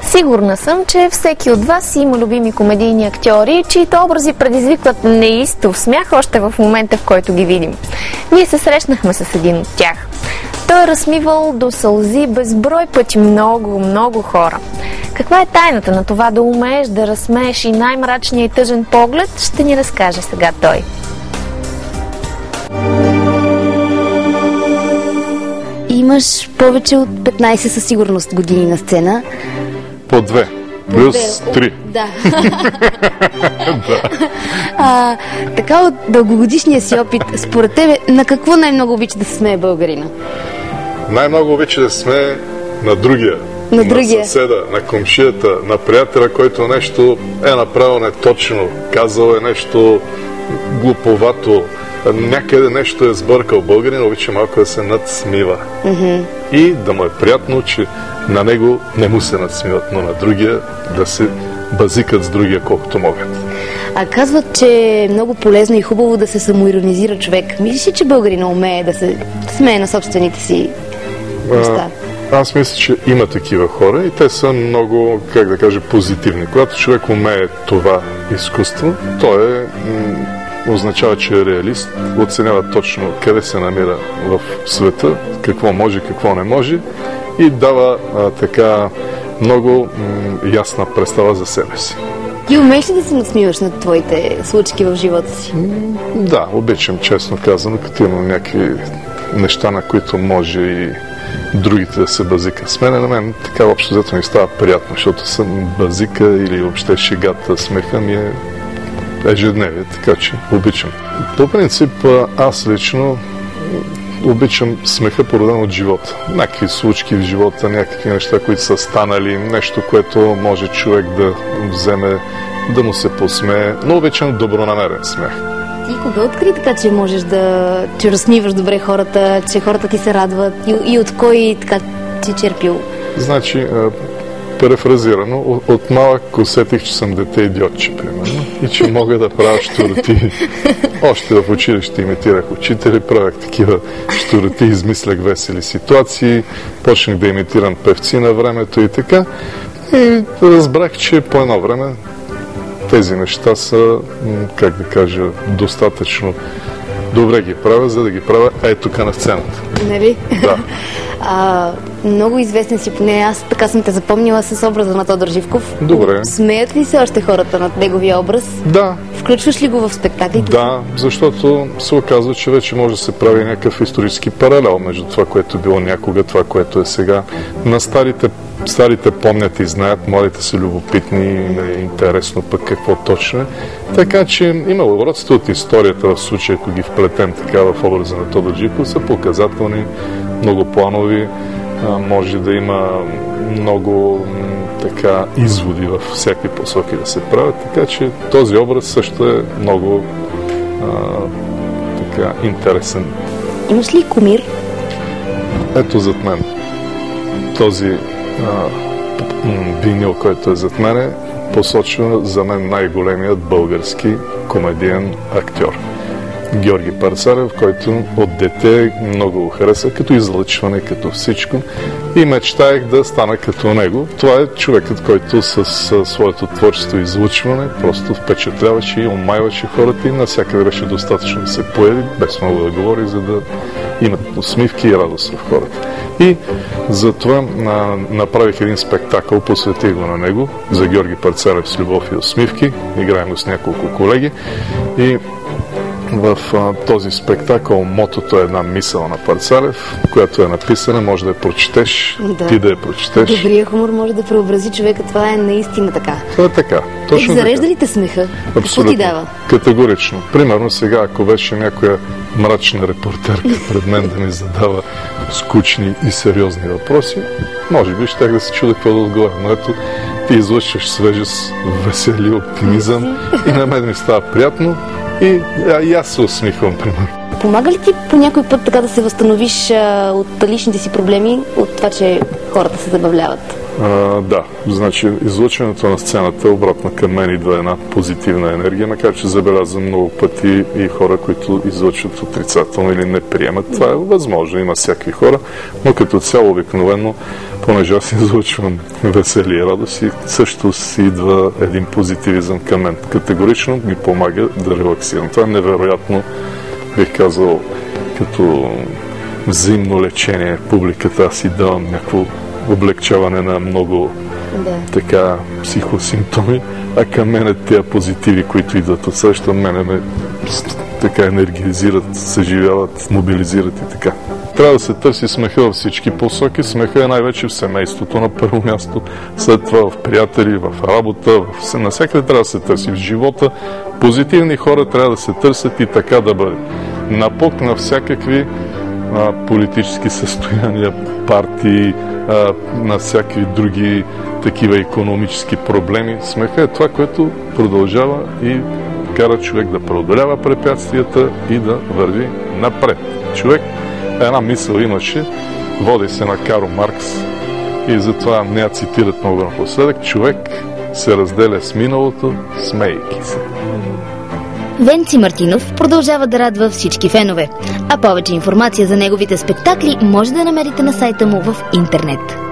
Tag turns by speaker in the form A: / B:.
A: Сигурна съм, че всеки от вас има любими комедийни актьори, чието образи предизвикват неистов смях още в момента, в който ги видим. Ние се срещнахме с един от тях. Той е разсмивал до сълзи безброй пъти много хора. Каква е тайната на това да умееш да разсмееш и най-мрачния и тъжен поглед, ще ни разкаже сега той.
B: Имаш повече от 15 със сигурност години на сцена.
C: По 2. Плюс 3.
B: Да. Така от дългогодишния си опит, според тебе, на какво най-много обича да се смее българина?
C: Най-много обича да се смее на другия. На съседа, на комшията, на приятеля, който нещо е направил неточно, казал е нещо глуповато, някъде нещо е сбъркал. Българин обича малко да се надсмива. И да му е приятно, че на него не му се надсмиват, но на другия да се базикат с другия колкото могат.
B: А казват, че е много полезно и хубаво да се самоиронизира човек. Мислиш ли, че българина умее да се смее на собствените си неща?
C: Аз мисля, че има такива хора и те са много, как да кажа, позитивни. Когато човек умее това изкуство, той означава, че е реалист, оценява точно къде се намира в света, какво може, какво не може и дава така много ясна представа за себе си.
B: Ти умееш ли да се насмиваш над твоите случки в живота си?
C: Да, обичам, честно казано, като имам някакви неща, на които може и другите да се базикат с мен. На мен така общо взето ми става приятно, защото съм базика или въобще шегата, смеха ми е ежедневие, така че обичам. По принцип, аз лично обичам смеха, породен от живота. Някакви случки в живота, някакви неща, които са станали, нещо, което може човек да вземе, да му се посмее, но обичам добронамерен смех.
B: Ти кога откри така, че можеш че разсмиваш добре хората, че хората ти се радват и от кой така си черпил?
C: Значи, перефразирано, от малък усетих, че съм дете идиотче, примерно, и че мога да правя щуроти. Още в училище имитирах учители, правях такива щуроти, измислях весели ситуации, почнах да имитирам певци на времето и така. И разбрах, че по едно време тези неща са, как да кажа, достатъчно добре ги правя, за да ги правя тук на сцената.
B: Нали?
C: Да.
B: Много известен си, поне аз така съм те запомнила с образа на Тодор Живков.
C: Добре.
B: Смеят ли се още хората над неговия образ?
C: Да.
B: Включваш ли го в спектаклите?
C: Да, защото се оказва, че вече може да се прави някакъв исторически паралел между това, което е било някога, това, което е сега. На старите помнят и знаят, младите са любопитни, е интересно пък какво точно е. Така че има уродство от историята в случая, ако ги вплетем така в образа на Тодор Живков, са показателни, многопланови, може да има много така изводи във всякакви посоки да се правят, така че този образ също е много така интересен.
B: Имаш ли кумир?
C: Ето зад мен. Този винил, който е зад мене, посочва за мен най-големият български комедиен актьор. Георги Парцалев, който от дете много го хареса, като излъчване, като всичко. И мечтаех да стана като него. Това е човекът, който с своето творчество и излъчване просто впечатляваше и омайваше хората и навсякъде беше достатъчно да се появи, без много да говори, за да имат усмивки и радост в хората. И затова направих един спектакъл, посветих го на него, за Георги Парцалев с любов и усмивки. Играем го с няколко колеги и в този спектакъл мотото е една мисъл на Парцалев, която е написана, може да я прочетеш, ти да я прочетеш.
B: Добрият хумор може да преобрази човека, това е наистина така.
C: Това е така. Точно
B: зарежда ли те смеха? Какво ти дава?
C: Категорично. Примерно сега, ако беше някоя мрачна репортерка пред мен да ми задава скучни и сериозни въпроси, може би щях да се чудя какво да отговоря. Но ето, ти излъчваш свежест, весели, оптимизъм и на мен ми става приятно. И аз се усмихвам, примерно.
B: Помага ли ти по някой път така да се възстановиш от личните си проблеми, от това, че хората се забавляват?
C: Да, значи излъчването на сцената обратно към мен идва една позитивна енергия, макар че забелязвам много пъти и хора, които излъчват отрицателно или не приемат. Това е възможно, има всякакви хора, но като цяло обикновено, понеже аз излъчвам веселие и радост, и също си идва един позитивизъм към мен. Категорично ми помага да релаксирам. Това е невероятно, бих казал, като взаимно лечение публиката. Аз си давам някакво облегчаване на много така психосимптоми, а към мене тези позитиви, които идват от среща, мене ме така енергизират, съживяват, мобилизират и така. Трябва да се търси смеха във всички посоки. Смеха е най-вече в семейството на първо място, след това в приятели, в работа, навсякъде трябва да се търси в живота. Позитивни хора трябва да се търсят и така да бъде. Напок на всякакви политически състояния, партии, на всякакви други такива икономически проблеми. Смеха е това, което продължава и кара човек да преодолява препятствията и да върви напред. Човек, една мисъл имаше, води се на Карл Маркс и затова не я цитират много напоследък. Човек се разделя с миналото, смейки се.
B: Венци Мартинов продължава да радва всички фенове, а повече информация за неговите спектакли може да намерите на сайта му в интернет.